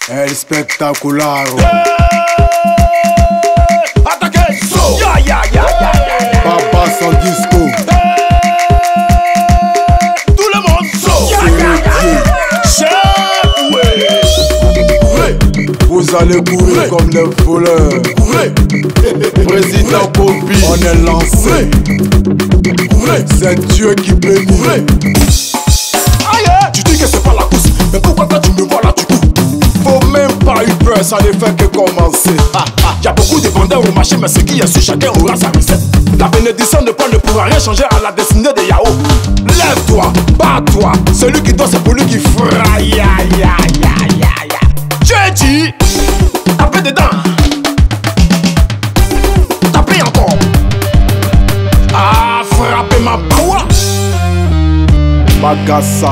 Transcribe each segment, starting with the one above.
El Spectacular. Attaquez! So! Ya, ya, ya, ya, ya. Papa sans disco. Tout le monde so! Ya, ya, ya. Chef, ouais. Vous allez courir comme les voleurs. Président Kobi, on est lancé. C'est Dieu qui bénit. Aïe! Tu dis que c'est pas la course, mais pourquoi quand tu me vois là tu cours? Faut même pas eu peur, ça ne fait que commencer. Y'a beaucoup de vendeurs au marché, mais ce qui est sûr, chacun aura sa recette. La bénédiction de Paul ne pourra rien changer à la destinée de Yahoo. Lève-toi, bats-toi, celui qui doit c'est pour lui qui fera. Ya, ya, ya, ya, ya. J'ai dit, tapez dedans. Tapez encore. Ah, frappez ma bawa. Bagassa.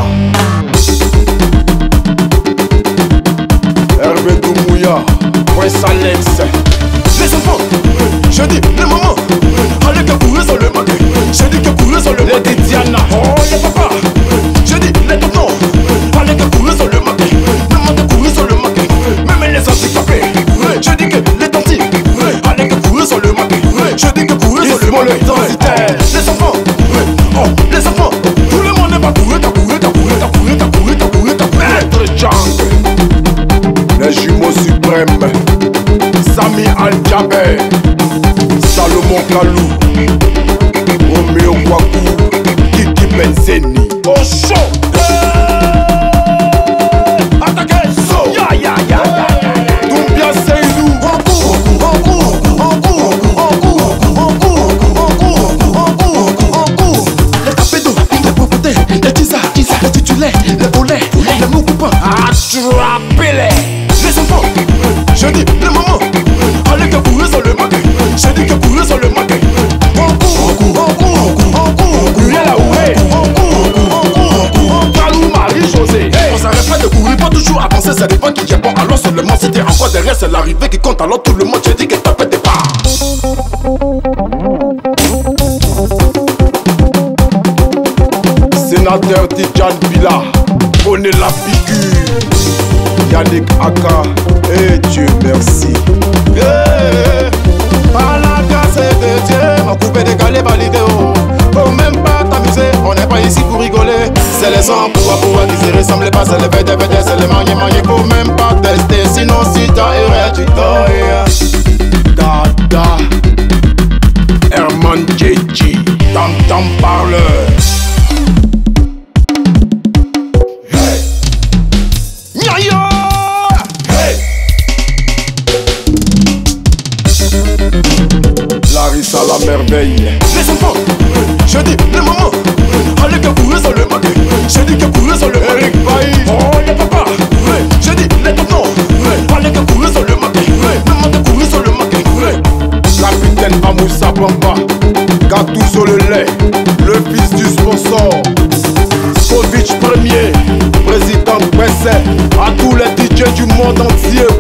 Hervé Doumouya. Prince Alex. Les enfants, je dis les mamans, allez que courir sur le marqué. Je dis que courir sur le marqué. Les Diana, oh les papas. Je dis les tontons, allez que courir sur le marqué. Maman que courir sur le marqué. Même les handicapés, je dis que les tantis, allez que courir sur le marqué. Je dis que courir sur le marqué. Les enfants, oh les enfants, tout le monde va courir, t'as couru, t'as couru, t'as couru, t'as couru, t'as couru, t'as couru. Maître Jang, les jumeaux suprêmes. Sami Al-Djabé, Salomon Kalou, Romeo Kwaku, Kiki Benzeni. au chaud. Attaquez, so. Ya, ya, ya, ya, ya. Doumbia Seydou. Les capédos, les popotés, les tisards, les titulaires, les boulets, les mots coupants. Attrapez-les. Les enfants, je dis les mamans, allez que courir sur le marqué. Je dis que courir sur le marqué. Kalou Marie-José. On s'arrête pas de courir, pas toujours avancer, ça dépend qui est bon. Alors seulement si t'es encore derrière, c'est l'arrivée qui compte. Alors tout le monde, je dis que t'as fait des pas. Sénateur Tidjane Bila, prenez la figure. Yannick Aka, et Dieu merci. Par la grâce de Dieu, ma coupe est décalée par l'idéo. Faut même pas t'amuser, on n'est pas ici pour rigoler. C'est les hommes pour qui se ressemblent pas, c'est les bêtes, c'est les manier. Faut même pas tester, sinon si t'as erré, tu Dada, Herman Djeji, Tam parleur. Larissa la merveille. Les enfants, je dis les mamans, allez que courir sur le marqué. Je dis que courir sur le marqué. Oh les papas, je dis les tontons, allez que courir sur le marqué. Maman que courir sur le marqué. Capitaine Amoussa Bamba, Gatouzo le lait, le fils du sponsor. Kovic premier, président Bessé, à tous les DJ du monde entier,